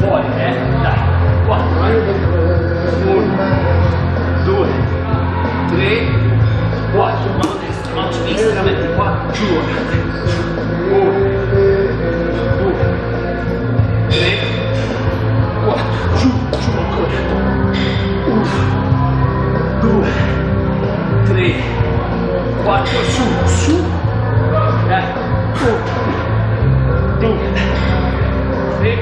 fuori, dai, 4, 1, 2, 3, 4, mano destra, mano sinistra, metti qua, giù, 1, 2, 3, 4, giù ancora, 1, 2, 3, 4, su, 1, 2, 3,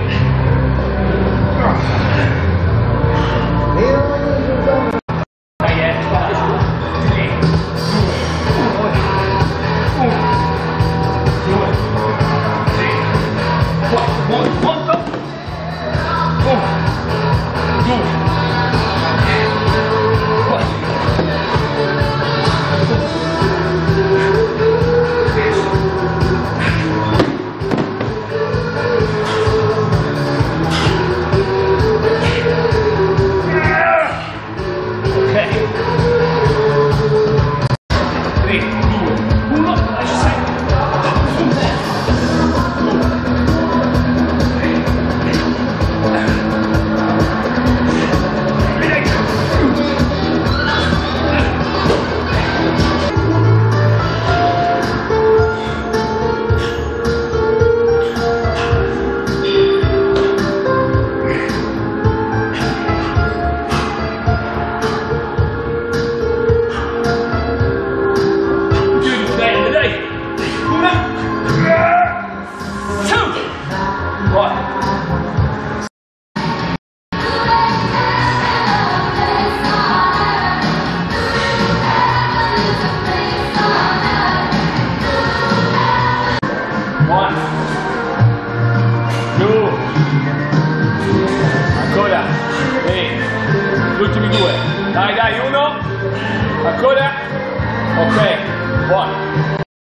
ancora, gli ultimi due, dai, 1, ancora, ok, buono.